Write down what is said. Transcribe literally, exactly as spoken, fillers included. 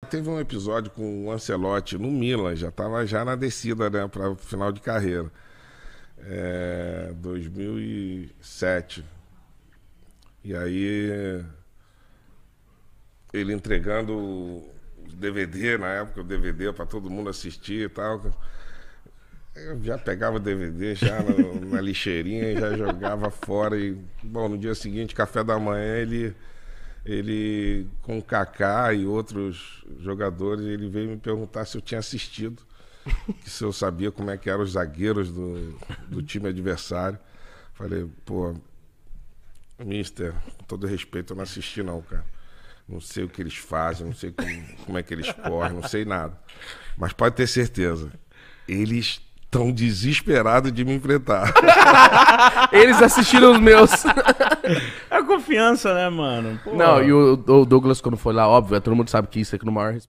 Teve um episódio com o Ancelotti no Milan, já estava já na descida, né, para o final de carreira. É, dois mil e sete. E aí ele entregando o D V D, na época o D V D para todo mundo assistir e tal. Eu já pegava o D V D já na, na lixeirinha e já jogava fora. E, bom, no dia seguinte, café da manhã, ele, ele com o Kaká e outros jogadores, ele veio me perguntar se eu tinha assistido, se eu sabia como é que eram os zagueiros do, do time adversário. Falei, pô, mister, com todo respeito, eu não assisti não, cara. Não sei o que eles fazem, não sei como, como é que eles correm, não sei nada. Mas pode ter certeza, eles estão desesperados de me enfrentar. Eles assistiram os meus. É a confiança, né, mano? Pô. Não, e o, o Douglas, quando foi lá, óbvio, todo mundo sabe que isso aqui no maior